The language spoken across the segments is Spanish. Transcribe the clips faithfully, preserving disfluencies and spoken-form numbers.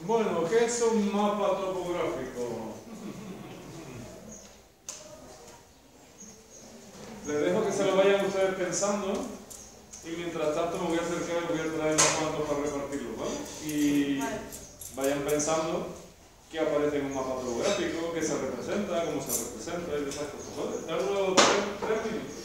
Bueno, ¿qué es un mapa topográfico? Les dejo que se lo vayan ustedes pensando y mientras tanto me voy a acercar y voy a traer unos cuantos para repartirlos, ¿vale? Y vayan pensando qué aparece en un mapa topográfico, qué se representa, cómo se representa y esas cosas, ¿vale? Darlo tres, tres minutos.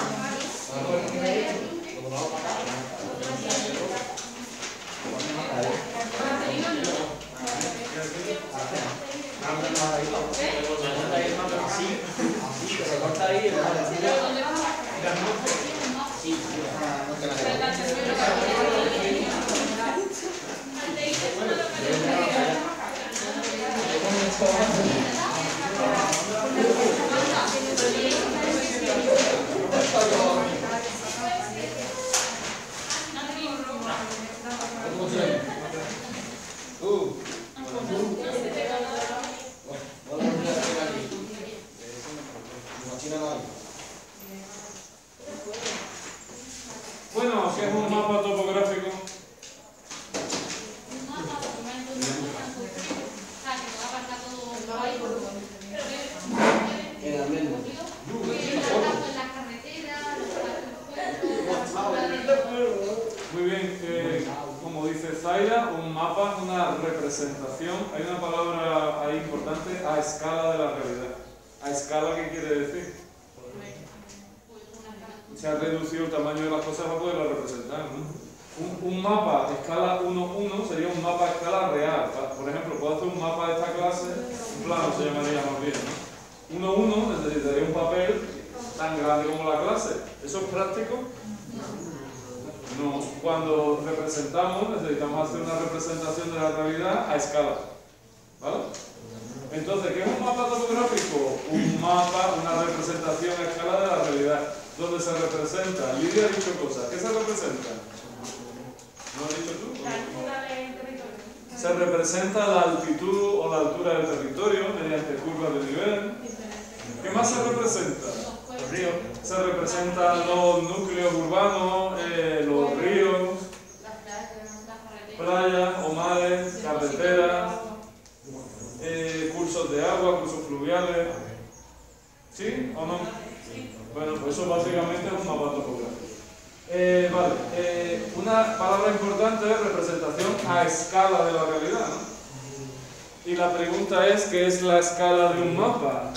Vale. Zaira, un mapa, una representación. Hay una palabra ahí importante, a escala de la realidad. ¿A escala qué quiere decir? Se ha reducido el tamaño de las cosas para poderlas representar, ¿no? Un, un mapa a escala uno uno sería un mapa a escala real. Por ejemplo, puedo hacer un mapa de esta clase, un plano se llamaría más bien, ¿no? uno uno necesitaría un papel tan grande como la clase. ¿Eso es práctico? No. Cuando representamos, necesitamos hacer una representación de la realidad a escala. ¿Vale? Entonces, ¿qué es un mapa topográfico? Un mapa, una representación a escala de la realidad, donde se representa. Lidia ha dicho cosas. ¿Qué se representa? ¿No has dicho tú? La altura del territorio. Se representa la altitud o la altura del territorio mediante curvas de nivel. ¿Qué más se representa? Los ríos. Se representan los núcleos urbanos, eh, los ríos, playas o mares, carreteras, eh, cursos de agua, cursos fluviales. ¿Sí o no? Bueno, pues eso básicamente es un mapa topográfico. Eh, vale, eh, una palabra importante es representación a escala de la realidad, ¿no? Y la pregunta es, ¿qué es la escala de un mapa?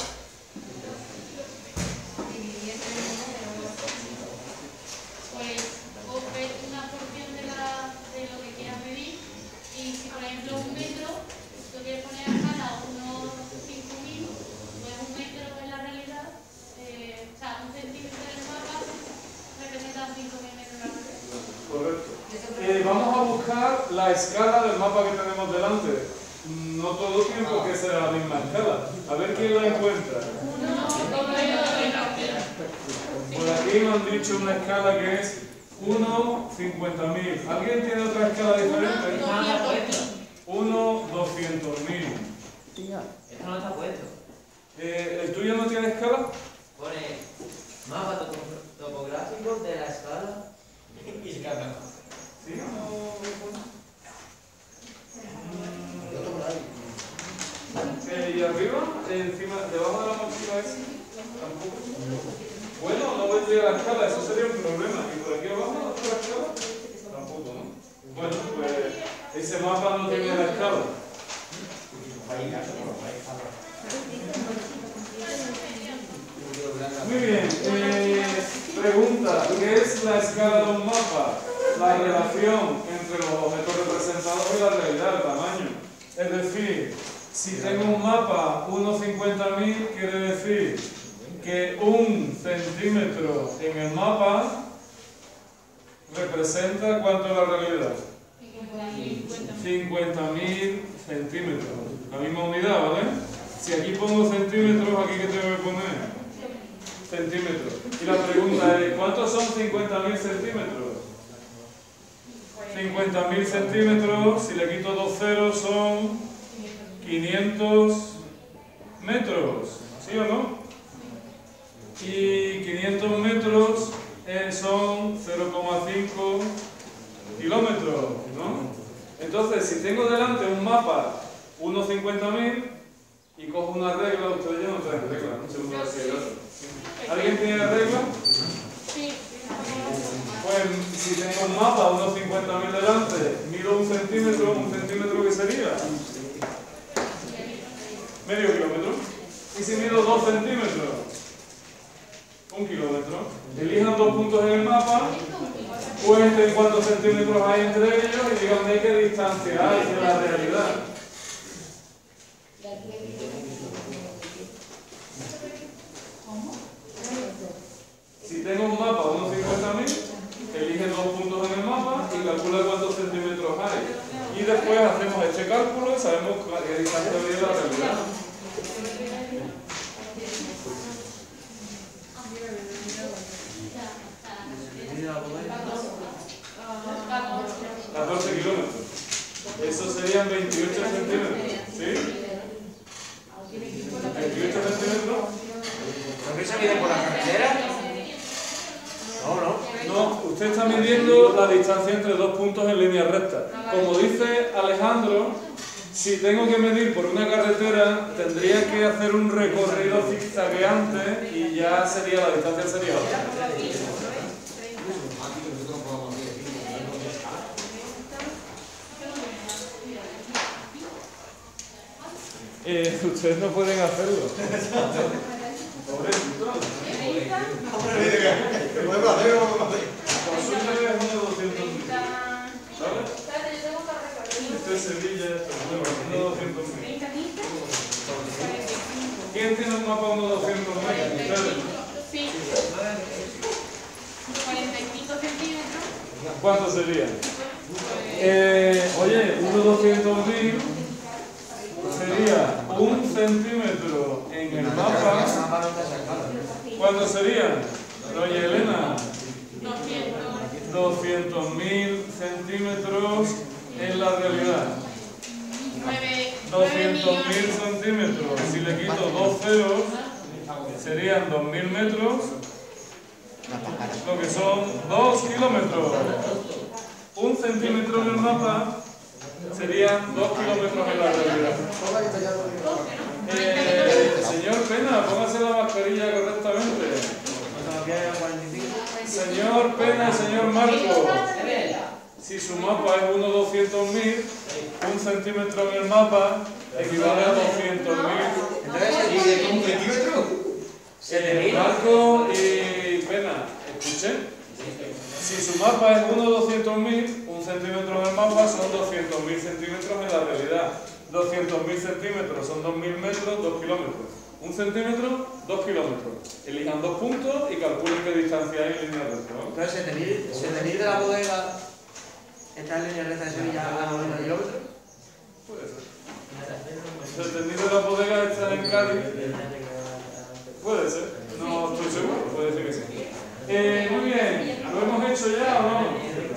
Pues vos ves una porción de, la, de lo que quieras medir y si por ejemplo un metro, tú quieres poner a escala unos cinco mil, pues un metro en la realidad, eh, o sea, un centímetro del mapa representa cinco mil metros en la realidad. Correcto. Eh, vamos a buscar la escala del mapa que tenemos delante. No todo tiene por qué ser la misma escala. A ver quién la encuentra. Por aquí me han dicho una escala que es uno cincuenta mil. ¿Alguien tiene otra escala diferente? uno doscientos mil. Esto no está puesto. Eh, ¿El tuyo no tiene escala? Pone mapa topo topográfico de la escala. Y se queda ¿Sí? Eh, ¿Y arriba? Encima, debajo de la mochila esa. Tampoco. Bueno, no vendría la escala, eso sería un problema. ¿Y por aquí abajo no está la escala? Tampoco, ¿no? Bueno, pues ese mapa no tiene la escala. Muy bien. Eh, pregunta, ¿qué es la escala de un mapa? La relación entre los objetos representados y la realidad, el tamaño. Es decir, si tengo un mapa uno cincuenta mil, quiere decir que un centímetro en el mapa representa ¿cuánto es la realidad? cincuenta mil centímetros. La misma unidad, ¿vale? Si aquí pongo centímetros, ¿aquí qué tengo que poner? Centímetros. Y la pregunta es, ¿cuántos son cincuenta mil centímetros? cincuenta mil centímetros, si le quito dos ceros, son quinientos metros. ¿Sí o no? Y quinientos metros eh, son cero coma cinco kilómetros, ¿no? Entonces, si tengo delante un mapa uno cincuenta mil y cojo una regla, ustedes ya no traen regla, no sé cómo decir eso. ¿Alguien tiene la regla? Sí. Pues si tengo un mapa uno cincuenta mil delante, mido un centímetro, un centímetro ¿qué sería? Medio kilómetro. Y si mido dos centímetros, un kilómetro. Elijan dos puntos en el mapa, cuenten cuántos centímetros hay entre ellos y díganme qué distancia hay de la realidad. Si tengo un mapa uno cincuenta mil, elige dos puntos en el mapa y calcula cuántos centímetros hay. Y después hacemos este cálculo y sabemos qué distancia hay de la realidad. catorce kilómetros. Eso serían veintiocho centímetros. ¿Sí? veintiocho centímetros. ¿No que se mide por la carretera? No, no. No, usted está midiendo la distancia entre dos puntos en línea recta. Como dice Alejandro, si tengo que medir por una carretera, tendría que hacer un recorrido zigzagueante y ya sería, la distancia sería otra. Eh, ustedes no pueden hacerlo. Pobrecito. Consulte es uno de doscientos mil. ¿Sabes? Esto es Sevilla, esto es uno de doscientos mil. ¿Quién tiene un mapa uno de doscientos mil? ¿Ustedes? Sí. cuarenta y cinco centímetros. ¿Cuánto sería? Eh, oye, uno de doscientos mil sería un centímetro en el mapa. ¿Cuánto sería? Doña Elena. doscientos mil centímetros en la realidad. doscientos mil centímetros. Si le quito dos ceros, serían dos mil metros, lo que son dos kilómetros. Un centímetro en el mapa serían dos kilómetros en la realidad. Eh, señor Pena, póngase la mascarilla correctamente. Señor Pena y señor Marco, si su mapa es uno de doscientos mil, un centímetro en el mapa equivale a doscientos mil. Entonces, ¿un centímetro? Eh, Marco y Pena, escuchen. Si su mapa es uno de doscientos mil, un centímetro en el mapa son doscientos mil centímetros en la realidad. doscientos mil centímetros son dos mil metros, dos kilómetros. Un centímetro, dos kilómetros. Elijan dos puntos y calculen qué distancia hay en línea recta, ¿no? Entonces, ¿se tenéis de la bodega está en línea recta de Sevilla a noventa kilómetros? Puede ser. ¿Se tendido de la bodega está en Cádiz? Puede ser. No estoy seguro, puede ser que sí. Eh, muy bien, ¿lo hemos hecho ya o no?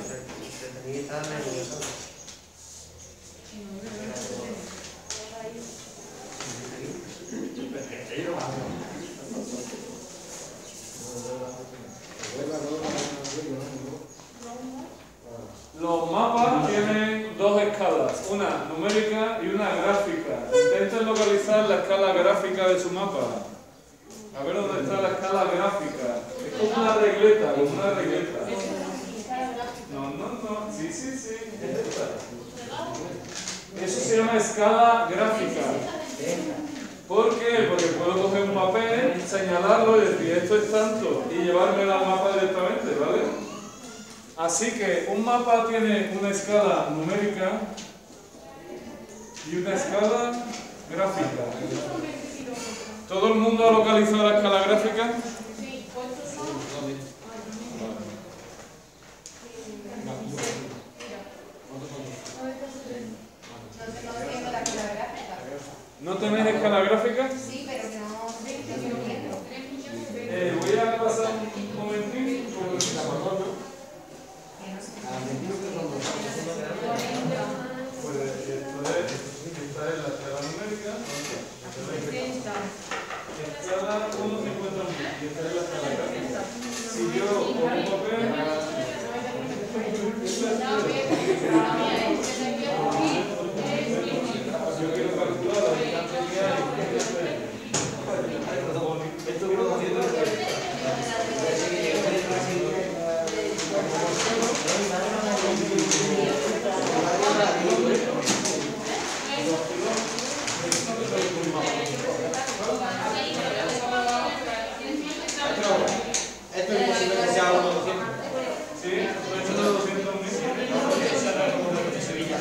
Los mapas tienen dos escalas, una numérica y una gráfica. Intenten localizar la escala gráfica de su mapa. A ver dónde está la escala gráfica. Es como una regleta, como una regleta. No, no, no. Sí, sí, sí. Es esta. Eso se llama escala gráfica. ¿Por qué? Porque puedo coger un papel, señalarlo y decir esto es tanto y llevármelo al mapa directamente, ¿vale? Así que un mapa tiene una escala numérica y una escala gráfica. ¿Todo el mundo ha localizado la escala gráfica? Sí. ¿No tenéis escala gráfica? Sí, pero que no sé qué quiero ver. Eh, voy a pasar un momentito por la pantalla. Pues esto es, esta es la escala numérica. Escala uno cincuenta mil y esta es la escala gráfica. Si yo pongo un papel, yo quiero calcular la distancia que hay. Esto es posible que sea uno de doscientos. Sí, uno de doscientos mil. Sevilla.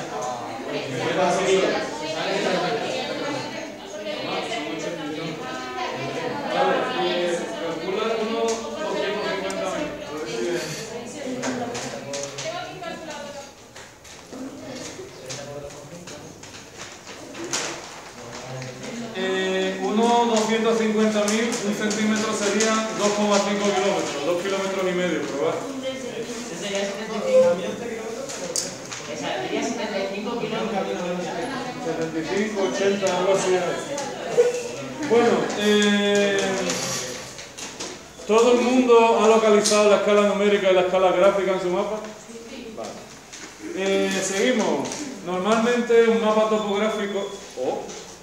Vale, y calcula uno doscientos cincuenta mil. Eh, uno doscientos cincuenta mil, un centímetro sería dos coma cinco kilómetros, dos kilómetros y medio, probar. Ese sería setenta y cinco kilómetros. setenta y cinco, ochenta, algo así. Bueno, eh, ¿todo el mundo ha localizado la escala numérica y la escala gráfica en su mapa? Vale. Eh, seguimos. Normalmente un mapa topográfico, oh,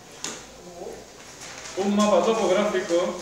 un mapa topográfico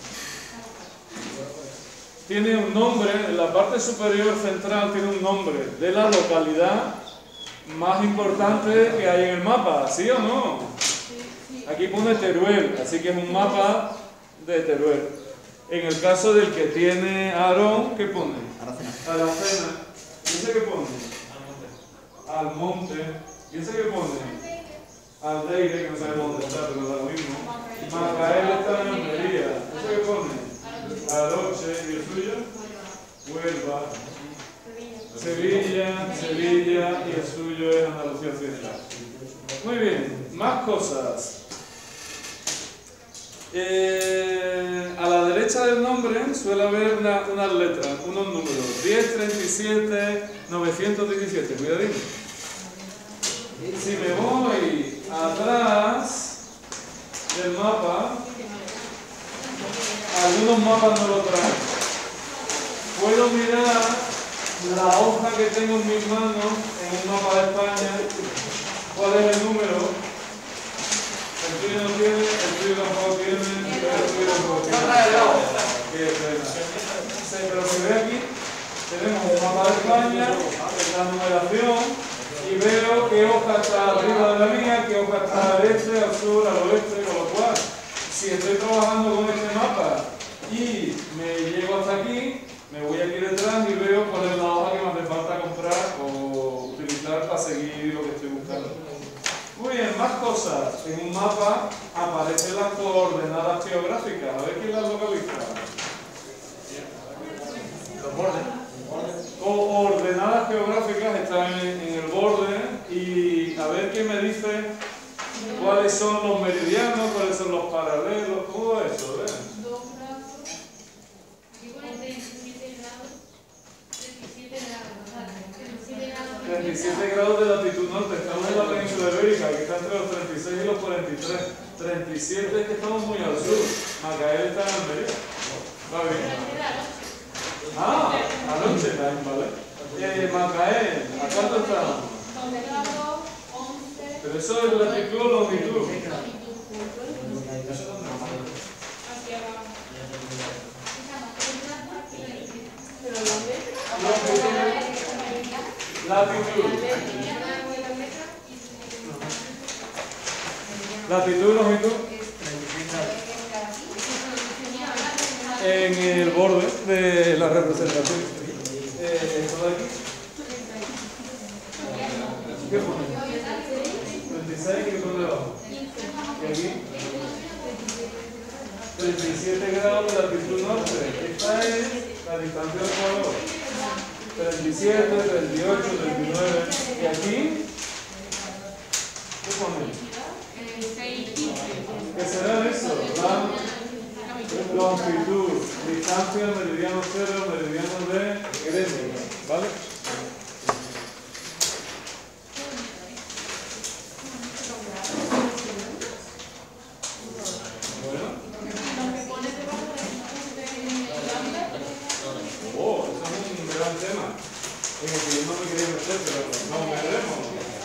tiene un nombre, en la parte superior central tiene un nombre de la localidad más importante que hay en el mapa, ¿sí o no? Aquí pone Teruel, así que es un mapa de Teruel. En el caso del que tiene Aarón, ¿qué pone? Aracena. ¿Y ese qué pone? Al monte. ¿Y ese qué pone? Aldeire, que no sabemos dónde está, pero da lo mismo. Macael está en Almería. ¿Ese qué pone? Aroche. ¿Y el suyo? Huelva. Sevilla, Sevilla, y el suyo es Andalucía Occidental. Muy bien, más cosas. Eh, a la derecha del nombre suele haber una, unas letras, unos números. diez, treinta y siete, novecientos diecisiete. Cuidadito. Si me voy atrás del mapa, algunos mapas no lo traen. Puedo mirar la hoja que tengo en mis manos en un mapa de España. ¿Cuál es el número? El tuyo no tiene, el tuyo tampoco tiene, el tuyo tampoco tiene. Qué pena. Sí, pero si ve aquí, tenemos un mapa de España, la numeración, y veo qué hoja está arriba de la mía, qué hoja está al este, al sur, al oeste, con lo cual, si estoy trabajando con este mapa y me llego hasta aquí, me voy aquí detrás y veo cuál es la hoja que me hace falta comprar o utilizar para seguir lo que estoy buscando. Muy bien, más cosas. En un mapa aparecen las coordenadas geográficas. A ver quién las localiza. Los bordes. Coordenadas geográficas están en, en el borde y a ver quién me dice cuáles son los meridianos, cuáles son los paralelos, todo eso, ¿ves? Dos grados. Digo veintisiete grados. veintisiete grados. treinta y siete grados de latitud norte, estamos en la península ibérica, que está entre los treinta y seis y los cuarenta y tres. treinta y siete es que estamos muy al sur. Macael está en Almería. Va bien. Ah, anoche también, ¿vale? Eh, Macael, ¿a cuánto estamos? Pero eso es latitud o longitud. Latitud. Latitud y longitud. En el borde de la representación. Eh, ¿Esto de aquí? ¿Qué pone? treinta y seis, ¿qué pone debajo? ¿Y aquí? treinta y siete grados de latitud norte. Esta es la distancia del Ecuador. treinta y siete, treinta y ocho, treinta y nueve. ¿Y aquí? ¿Qué pone? ¿Qué será eso? La longitud, distancia, meridiano cero, meridiano de Greenwich, ¿vale? Bueno. Oh, eso es un gran tema. En el que yo no me quería meter, pero no me veremos.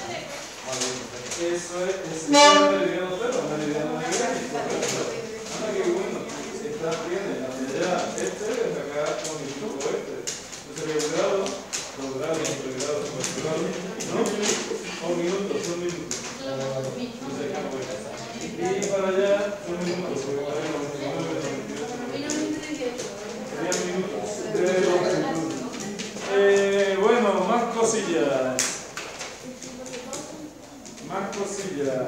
Eso es, es el meridiano cero, meridiano de Greenwich, correcto. Anda, qué bueno. Esta tiene la medida este, desde acá con el grupo este. Entonces sería un grado, dos grados, tres grados, cuatro grados, ¿no? Un minuto, son minutos. Entonces acá pues. Y para allá son minutos, porque para allá noventa y nueve, noventa y ocho. Serían minutos de longitud. Eh, bueno, más cosillas. Más cosillas.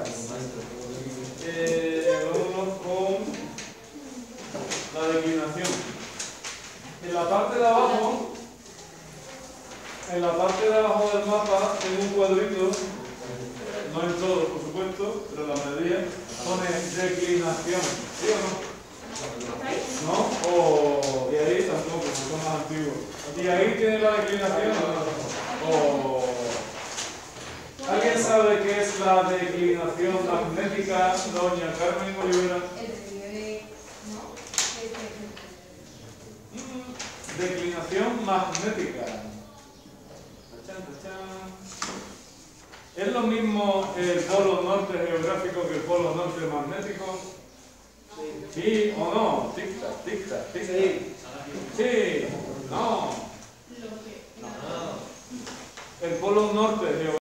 Eh, vámonos con la declinación. En la parte de abajo, en la parte de abajo del mapa tengo un cuadrito, no en todo por supuesto, pero en la mayoría pone declinación. ¿Sí o no? ¿No? O, y ahí tampoco, porque son más antiguos. Y ahí tiene la declinación. O, ¿alguien sabe qué es la declinación magnética, doña Carmen Olivera? Declinación magnética. ¿Es lo mismo el polo norte geográfico que el polo norte magnético? ¿Sí o no? Tic-tac, tic-tac, tic-tac. Sí, no. El polo norte geográfico.